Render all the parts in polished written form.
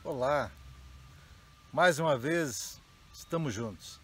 Olá, mais uma vez estamos juntos.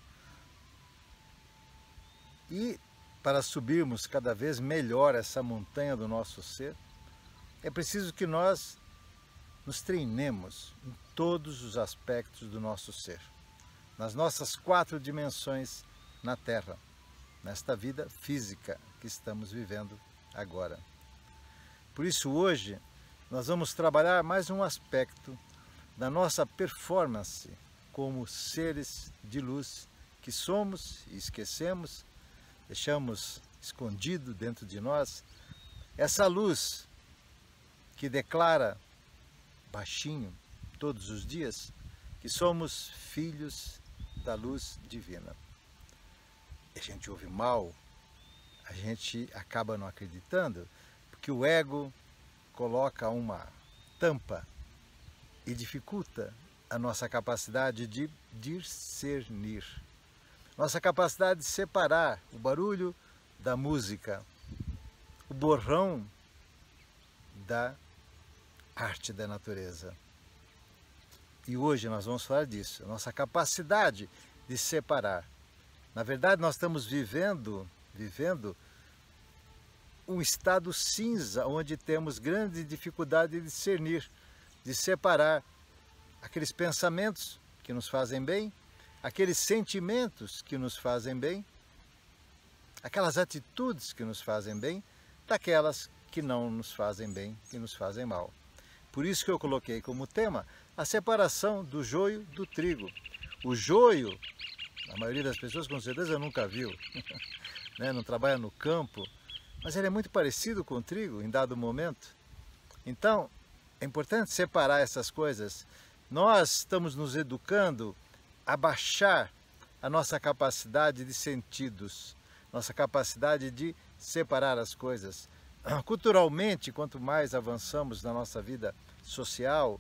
E para subirmos cada vez melhor essa montanha do nosso ser, é preciso que nós nos treinemos em todos os aspectos do nosso ser, nas nossas 4 dimensões na Terra, nesta vida física que estamos vivendo agora. Por isso hoje nós vamos trabalhar mais um aspecto da nossa performance como seres de luz que somos e esquecemos, deixamos escondido dentro de nós, essa luz que declara baixinho todos os dias que somos filhos da luz divina. A gente ouve mal, a gente acaba não acreditando, porque o ego coloca uma tampa e dificulta a nossa capacidade de discernir, nossa capacidade de separar o barulho da música, o borrão da arte da natureza. E hoje nós vamos falar disso, a nossa capacidade de separar. Na verdade, nós estamos vivendo um estado cinza, onde temos grande dificuldade de discernir, de separar aqueles pensamentos que nos fazem bem, aqueles sentimentos que nos fazem bem, aquelas atitudes que nos fazem bem, daquelas que não nos fazem bem, que nos fazem mal. Por isso que eu coloquei como tema a separação do joio do trigo. O joio, a maioria das pessoas com certeza nunca viu, né? Não trabalha no campo, mas ele é muito parecido com o trigo em dado momento. Então, é importante separar essas coisas. Nós estamos nos educando a baixar a nossa capacidade de sentidos, nossa capacidade de separar as coisas. Culturalmente, quanto mais avançamos na nossa vida social,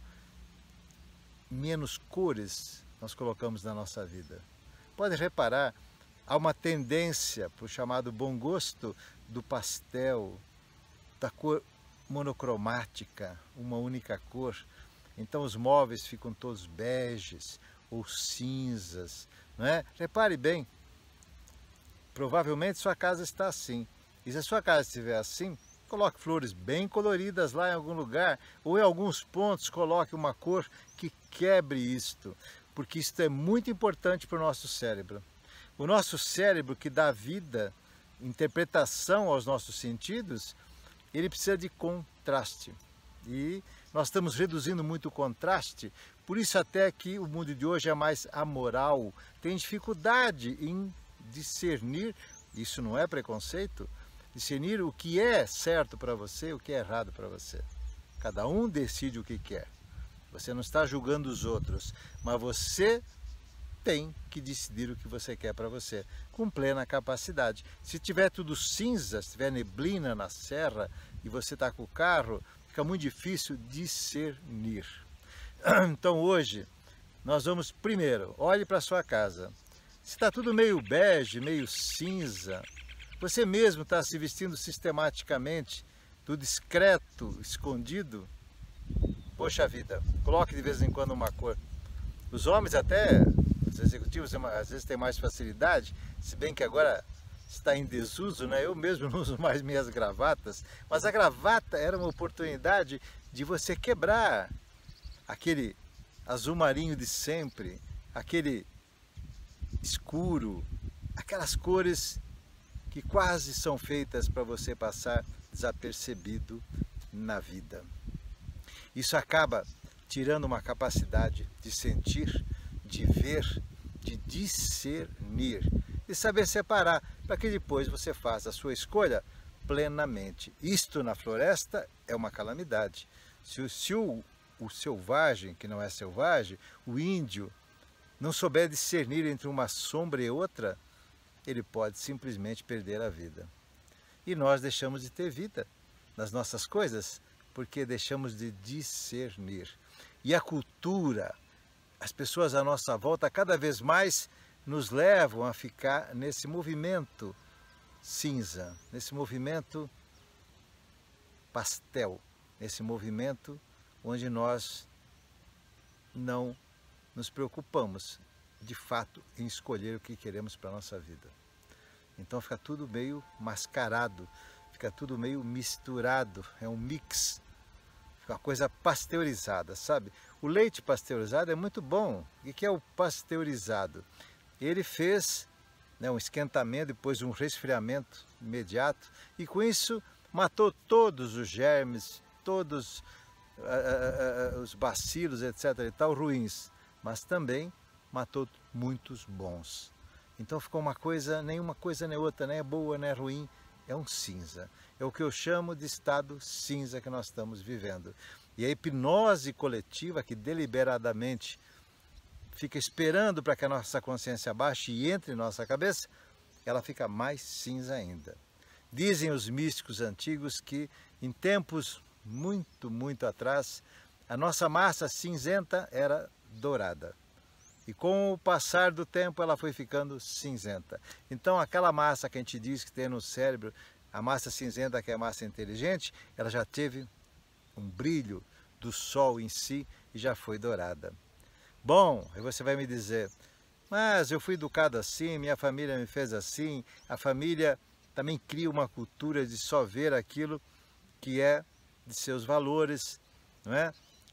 menos cores nós colocamos na nossa vida. Pode reparar, há uma tendência para o chamado bom gosto do pastel, da cor monocromática, uma única cor. Então os móveis ficam todos beges ou cinzas, não é? Repare bem, provavelmente sua casa está assim. E se a sua casa estiver assim, coloque flores bem coloridas lá em algum lugar, ou em alguns pontos coloque uma cor que quebre isto, porque isto é muito importante para o nosso cérebro. O nosso cérebro, que dá vida, interpretação aos nossos sentidos, ele precisa de contraste. E nós estamos reduzindo muito o contraste, por isso até que o mundo de hoje é mais amoral, tem dificuldade em discernir, isso não é preconceito, discernir o que é certo para você e o que é errado para você. Cada um decide o que quer. Você não está julgando os outros, mas você tem que decidir o que você quer para você, com plena capacidade. Se tiver tudo cinza, se tiver neblina na serra e você está com o carro, fica muito difícil discernir. Então hoje nós vamos primeiro, olhe para a sua casa. Se está tudo meio bege, meio cinza, você mesmo está se vestindo sistematicamente, tudo discreto, escondido, poxa vida, coloque de vez em quando uma cor. Os homens até, os executivos às vezes têm mais facilidade, se bem que agora está em desuso, né? Eu mesmo não uso mais minhas gravatas, mas a gravata era uma oportunidade de você quebrar aquele azul marinho de sempre, aquele escuro, aquelas cores que quase são feitas para você passar desapercebido na vida. Isso acaba tirando uma capacidade de sentir, de ver, de discernir, de saber separar, para que depois você faça a sua escolha plenamente. Isto na floresta é uma calamidade. Se o selvagem, que não é selvagem, o índio, não souber discernir entre uma sombra e outra, ele pode simplesmente perder a vida. E nós deixamos de ter vida nas nossas coisas, porque deixamos de discernir. E a cultura, as pessoas à nossa volta cada vez mais nos levam a ficar nesse movimento cinza, nesse movimento pastel, nesse movimento onde nós não nos preocupamos, de fato, em escolher o que queremos para a nossa vida. Então fica tudo meio mascarado, fica tudo meio misturado, é um mix, fica uma coisa pasteurizada, sabe? O leite pasteurizado é muito bom. O que é o pasteurizado? Ele fez, né, um esquentamento, depois um resfriamento imediato, e com isso matou todos os germes, todos os bacilos, etc. e tal, ruins, mas também matou muitos bons. Então ficou uma coisa, nenhuma coisa nem outra, nem é boa, nem é ruim, é um cinza. É o que eu chamo de estado cinza que nós estamos vivendo. E a hipnose coletiva, que deliberadamente fica esperando para que a nossa consciência baixe e entre em nossa cabeça, ela fica mais cinza ainda. Dizem os místicos antigos que em tempos muito atrás, a nossa massa cinzenta era dourada. E com o passar do tempo ela foi ficando cinzenta. Então aquela massa que a gente diz que tem no cérebro, a massa cinzenta, que é a massa inteligente, ela já teve um brilho do sol em si e já foi dourada. Bom, aí você vai me dizer, mas eu fui educado assim, minha família me fez assim, a família também cria uma cultura de só ver aquilo que é de seus valores, não é?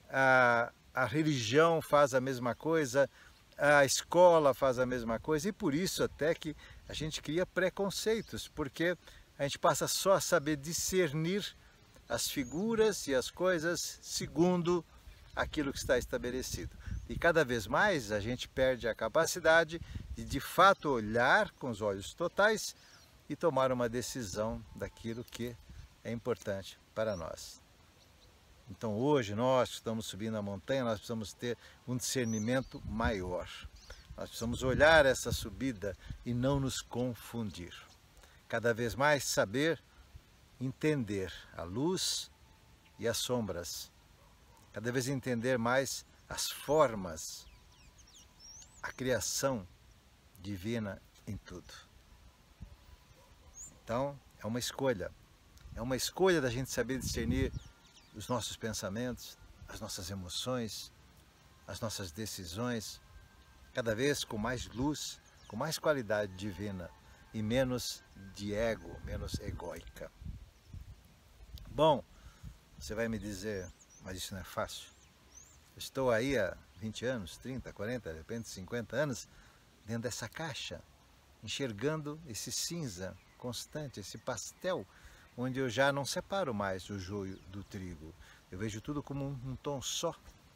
A religião faz a mesma coisa, a escola faz a mesma coisa, e por isso até que a gente cria preconceitos, porque a gente passa só a saber discernir as figuras e as coisas segundo aquilo que está estabelecido. E cada vez mais a gente perde a capacidade de fato olhar com os olhos totais e tomar uma decisão daquilo que é importante para nós. Então hoje nós que estamos subindo a montanha, nós precisamos ter um discernimento maior. Nós precisamos olhar essa subida e não nos confundir. Cada vez mais saber entender a luz e as sombras. Cada vez entender mais as formas, a criação divina em tudo. Então é uma escolha. É uma escolha da gente saber discernir os nossos pensamentos, as nossas emoções, as nossas decisões, cada vez com mais luz, com mais qualidade divina e menos de ego, menos egóica. Bom, você vai me dizer, mas isso não é fácil. Estou aí há 20 anos, 30, 40, de repente 50 anos, dentro dessa caixa, enxergando esse cinza constante, esse pastel, onde eu já não separo mais o joio do trigo. Eu vejo tudo como um tom só.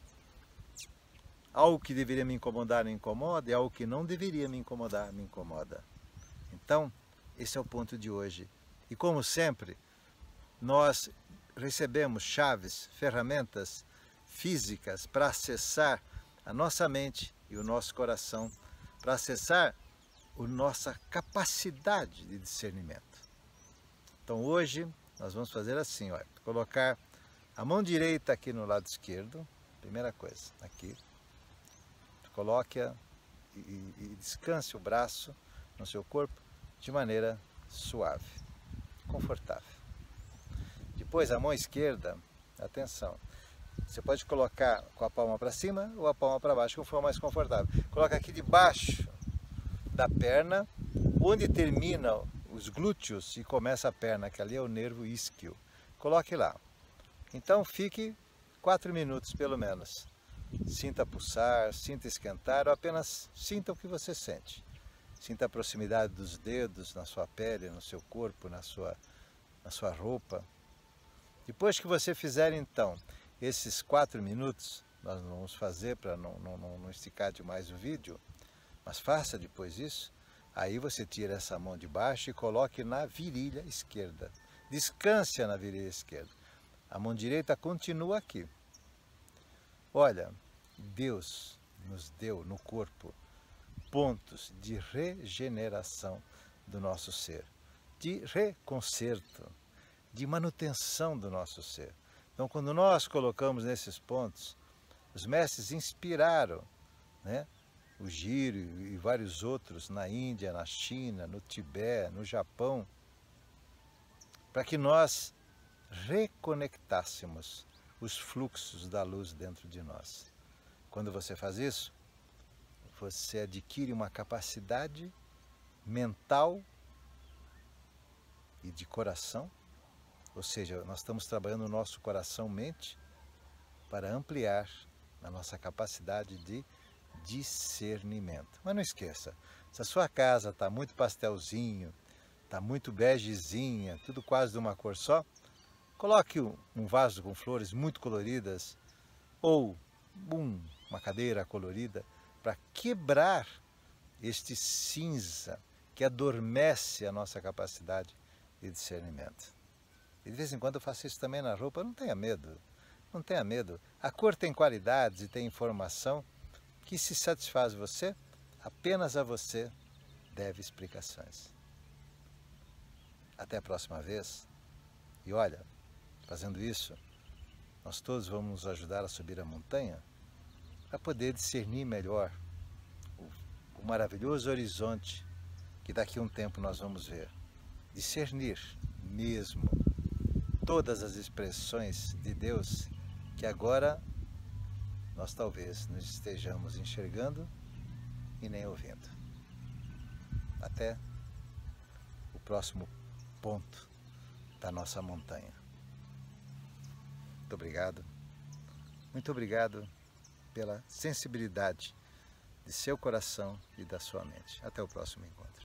Algo que deveria me incomodar me incomoda, e algo que não deveria me incomodar me incomoda. Então, esse é o ponto de hoje. E como sempre, nós recebemos chaves, ferramentas físicas para acessar a nossa mente e o nosso coração, para acessar a nossa capacidade de discernimento. Então hoje nós vamos fazer assim, olha, colocar a mão direita aqui no lado esquerdo, primeira coisa, aqui. Coloque-a e descanse o braço no seu corpo de maneira suave, confortável. Depois a mão esquerda, atenção, você pode colocar com a palma para cima ou a palma para baixo, como for mais confortável. Coloca aqui debaixo da perna, onde termina os glúteos e começa a perna, que ali é o nervo isquio. Coloque lá. Então fique 4 minutos pelo menos. Sinta pulsar, sinta esquentar, ou apenas sinta o que você sente. Sinta a proximidade dos dedos na sua pele, no seu corpo, na sua roupa. Depois que você fizer então esses 4 minutos, nós não vamos fazer para não esticar demais o vídeo, mas faça depois isso. Aí você tira essa mão de baixo e coloque na virilha esquerda. Descanse na virilha esquerda. A mão direita continua aqui. Olha, Deus nos deu no corpo pontos de regeneração do nosso ser, de reconcerto, de manutenção do nosso ser. Então, quando nós colocamos nesses pontos, os mestres inspiraram, né, o Giro e vários outros na Índia, na China, no Tibete, no Japão, para que nós reconectássemos os fluxos da luz dentro de nós. Quando você faz isso, você adquire uma capacidade mental e de coração, ou seja, nós estamos trabalhando o nosso coração-mente para ampliar a nossa capacidade de discernimento. Mas não esqueça, se a sua casa está muito pastelzinho, está muito begezinha, tudo quase de uma cor só, coloque um vaso com flores muito coloridas ou uma cadeira colorida para quebrar este cinza que adormece a nossa capacidade de discernimento. E de vez em quando eu faço isso também na roupa, não tenha medo, não tenha medo. A cor tem qualidades e tem informação que, se satisfaz você, apenas a você deve explicações. Até a próxima vez. E olha, fazendo isso, nós todos vamos nos ajudar a subir a montanha para poder discernir melhor o maravilhoso horizonte que daqui a um tempo nós vamos ver. Discernir mesmo todas as expressões de Deus que agora nós talvez não estejamos enxergando e nem ouvindo. Até o próximo ponto da nossa montanha. Muito obrigado pela sensibilidade de seu coração e da sua mente. Até o próximo encontro.